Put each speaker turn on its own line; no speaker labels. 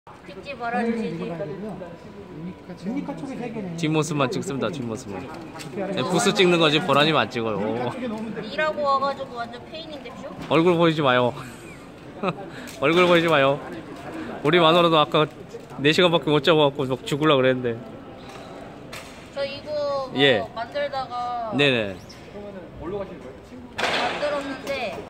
찍지 말아주시지.
유니카 쪽에 3개네.
뒷모습만 찍습니다. 뒷모습만. 부스 찍는 거지 보라님 안 찍어요.
일하고 와가지고 완전 페인인데 쇼?
얼굴 보이지 마요. 얼굴 보이지 마요. 우리 마누라도 아까 4시간밖에 못 자고 막 죽으려고 그랬는데.
저 이거
예.
만들다가
네네.
그러면은 뭘로 가시는 거예요?
만들었는데